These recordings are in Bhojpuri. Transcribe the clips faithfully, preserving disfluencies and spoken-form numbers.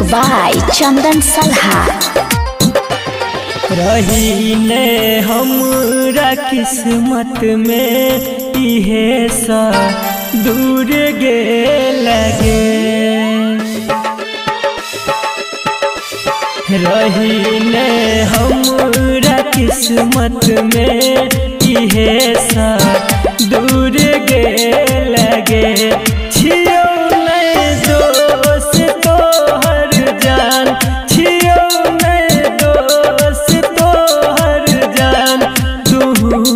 बाय चंदन सलहा। रही ने हमरा किस्मत में इहे सा दूर गे लगे, रही ने हमरा किस्मत में इहे सा दूर गे लगे। छियो नहीं दोस्त तो हर जान, छियो नहीं दोस्त तो हर जान, तू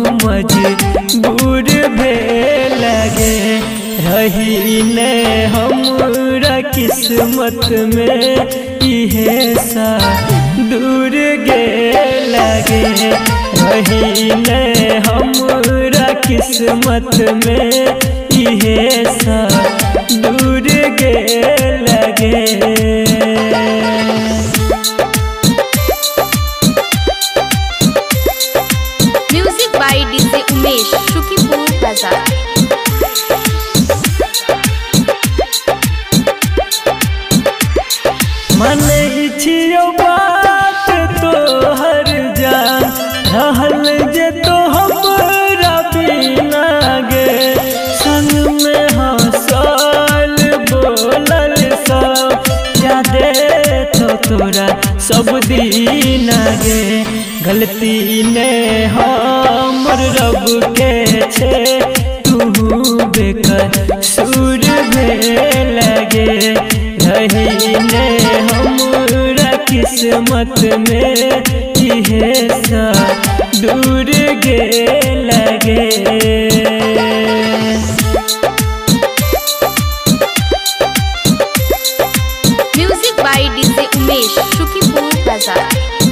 मजबूर भे लगे। रही ने हमरा किस्मत में इहे सा दूर गे लगे, रही ने हमरा किस्मत में इहे सा दूर गे लगे। Music by DJ Umesh, Shukipur बाजार। मन छियो बात तो हर जान, रहल जे तो हमरा बिना गे। संग में हंसल बोलल सब यादे तो तोरा सब दिन गे। गलती ने हमर रब के छे, तू बेकर सुर भे लगे। रही ने हमरा किस्मत में इहे सा दूर गे लगे। Music by DJ Umesh, Shukipur बाजार।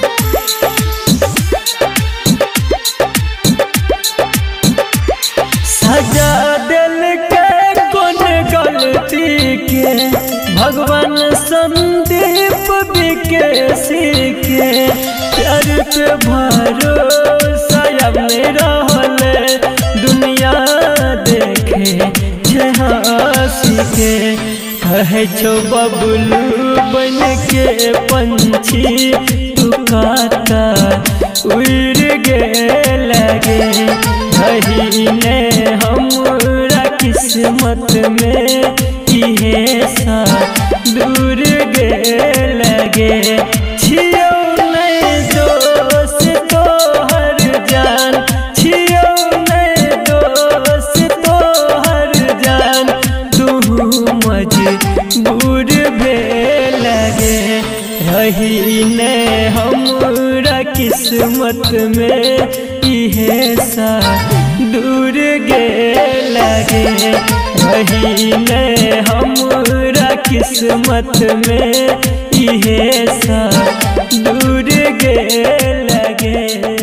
सजा दिल के कौन गलती के, भगवान संदीप विकेसी के। प्यार पे भरोसा अब नहीं रहल, दुनिया देखे छे हंसी के। कहे छो बबलू बन के पंछी, तू काता उड़ गे लगे। रही ने हमरा किस्मत में इहे सा दूर गे लगे। छियो नहीं दोस्त तो हर जान, छियो नहीं दोस्त तो हर जान, तू मजबूर भे लगे। रही ने हमरा किस्मत में इहे सा दूर गे लगे। रही ने हमरा किस्मत में इहे सा दूर गे लगे।